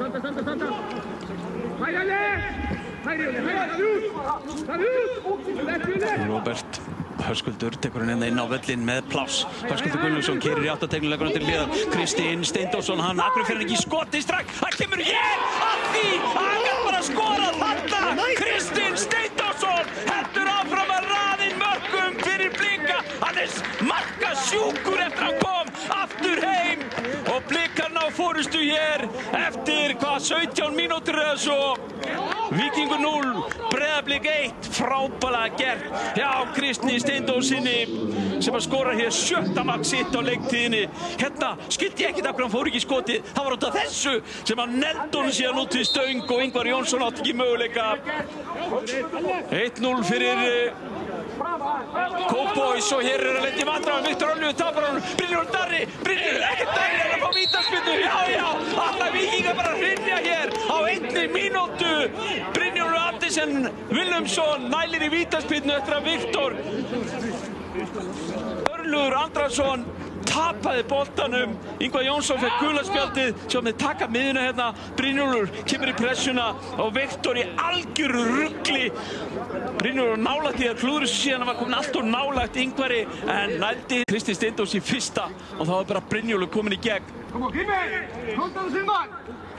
Robert Höskuldur tekur hann inn á völlinn með pláss. Höskuldur Gunnlaugsson keyrir í áttateknilegur til hliðar. Kristinn Steindórsson, hann akkur fyrir ekki skoti strax. Það kemur hér að því hann gat bara skorað þarna. Kristinn Steindórsson heldur áfram að raða inn mörkum fyrir Blika. Hann markasjúkur eftir að hann kom aftur heim og Blikar ná forystu hér eftir 17 mínútur eða svo. Víkingur 0, Breiðablik 1, frábærlega gert hjá Kristni Steindórssyni sem að skora hér 7. mark sitt á leiktíðinni. Hérna skildi ég ekkert af hverju hann fór ekki í skotið. Það var út af þessu sem að neldi honum síðan út í stöng og Ingvar Jónsson átti ekki möguleika. 1-0 fyrir Kópavogs og hér að lenda í vandræðum. Viktor Öllu tapar honum. Brynjólfur Darri, ekkert Darri er að fá vítaspyrnu. Já, alla Víkingar bara hrynja hér á 1 mínútu. Brynjólfur Arndísen Vilhelmsson nælir í vítaspyrnu eftir að Viktor Örlur Andrason tapaði boltanum. Ingvar Jónsson fekk gula spjaldið sem þeir taka miðuna hérna. Brynjólfur kemur í pressuna og Viktor í algjöru rugli. Brynjólfur nálægt í að klúðra þessu síðan, hann var komin allt og nálægt Ingvari en nældi Kristinn Steindórs í fyrsta og þá var bara Brynjólfur komin í gegn. Kom á, Grími! Kontaðu Simman!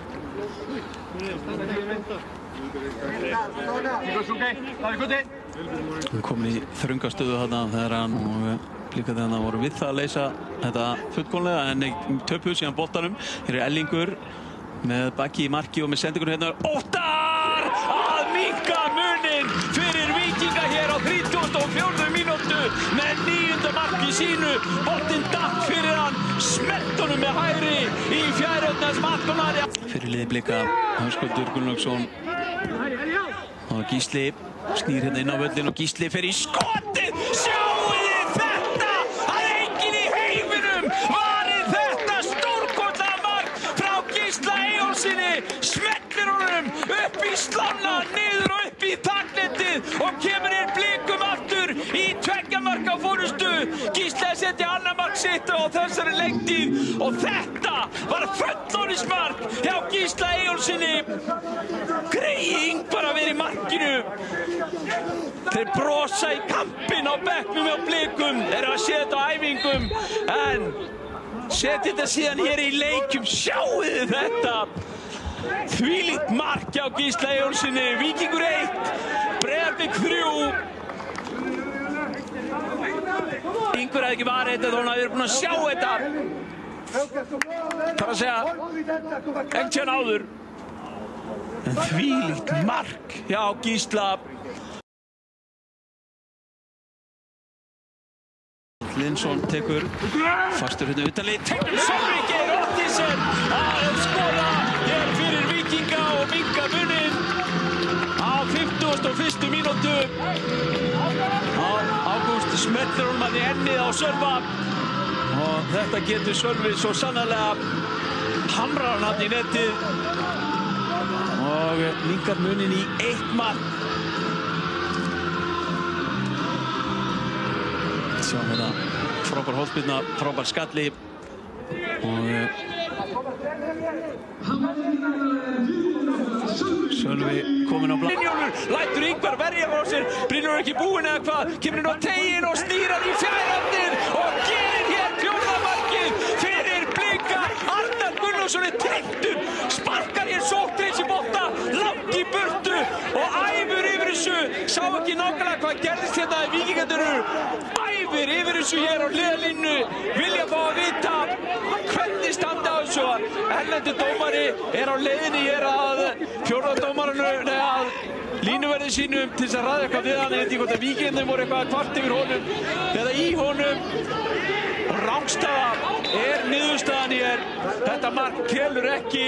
Hann komin í þröngastöðu þarna þegar hann og Blika þegar það voru við það að leysa þetta fullkomlega en töpuðu síðan boltanum. Hér er Ellingur með baki í marki og með sendingur hérna. Óttar að minnka munin fyrir Víkinga hér á 34. mínútu með 9. marki sínu. Boltinn datt fyrir hann, smelt honum með hægri í fjærhjörnans markmanni. Fyrir liði Blika, Höskuldur Gunnlaugsson og Gísli snýr hérna inn á völlinn og Gísli fer í skotið. Sjáu þið þetta! Það er enginn í heiminum varið þetta stórkostlega mark frá Gísla Eyjólfssyni. Smellir honum upp í slána, niður og upp í taknettið og kemur inn Blikum aftur í 2 marka forystu. Gísli að setja annað mark sitt á þessari leiktíð og þetta var fullorðismark hjá Gísla Eyjólfssyni. Greying bara verið í markinu. Þeir brosa í kampinn á bekknum hjá Blikum. Þeir eru að sé þetta á æfingum en setja þetta síðan hér í leikjum. Sjáu þið þetta! Þvílíkt mark hjá Gísla Eyjólfssyni. Víkingur 1, Breiðablik 3. Ingvar hefði ekki varið þetta þó hann hefði búin að sjá þetta. Það er að segja ekkert síðan áður. En þvílíkt mark hjá Gísla. Linsson tekur fastur hérna utanlið. Sölvi Geir Ottisen að skora hér fyrir Víkinga og minnka munin á 51. mínútu. Ágúst smellir honum að í ennið á Sölva og þetta getur Sölvi svo sannarlega hamrar hann í netið og minkar munin í 1 mark. Sjáum þetta, frábær hólspyrna, frábær skalli og Sölvi kominn á blað. Brynjólfur lætur Ingvar verja frá sér. Brynjólfur ekki búinn eða hvað, kemur inn á teginn og snýrar í fjærhjörnir og gerir hér 4. markið fyrir Blika. Arnar Gunnlaugsson er tryggtur, sparkar hér sóttreins í bolta, langt í burtu og æfur yfir þessu. Sá ekki nákvæmlega hvað gerðist hérna í Víkingarnir. Æfir yfir þessu hér á hliðarlínu, vilja fá að vita hvernig standa á þessu. Erlendur dómari er á leiðinni hér að 4. dómaranu að línuverði sínum til þess að ræða eitthvað við hann. Ég veit ekki hvort að Víkingarnir voru eitthvað kvart yfir honum eða í honum. Rangstaða er niðurstaðan hér. Þetta mark telur ekki.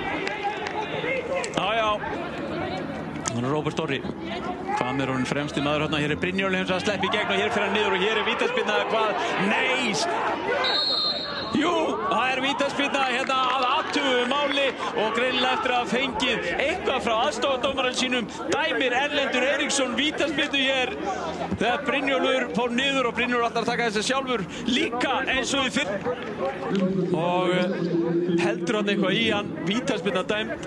Já. Þannig Róbert Orri. Hvað er hún fremsti maður hérna? Hér er Brynjólfur hins að sleppa í gegn og hér fyrir hann niður og hér er vítaspyrna eða hvað? Nei! Jú, það er vítaspyrna hérna að athuguðu máli og greinilega eftir að hafa fengið eitthvað frá aðstofadómaranum sínum dæmir Erlendur Eiríksson vítaspyrnu hér þegar Brynjólfur fór niður og Brynjólfur ætlar að taka þess að sjálfur líka eins og í fyrr og heldur hann eitthvað í hann, vítaspyrna dæmd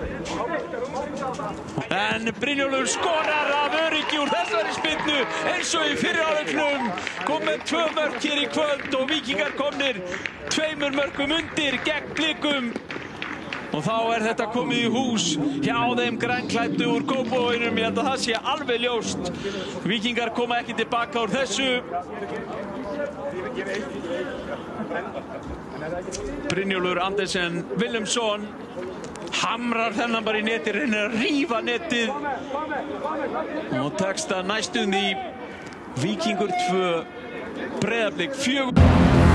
en Brynjólfur skorar af öryggi úr þessari spyrnu eins og í fyrri hálfleiknum, kom með 2 mörk hér í kvöld og Víkingar komnir 2 mörkum undir gegn Blikum og þá þetta komið í hús hjá þeim grænklæddu úr Kópavoginum. Ég held að það sé alveg ljóst. Víkingar koma ekki tilbaka úr þessu. Brynjólfur Andersen Vilhelmsson hamrar þennan bara í neti, reynir að rífa netið og tekst það næstum því Víkingur 2, Breiðablik 4.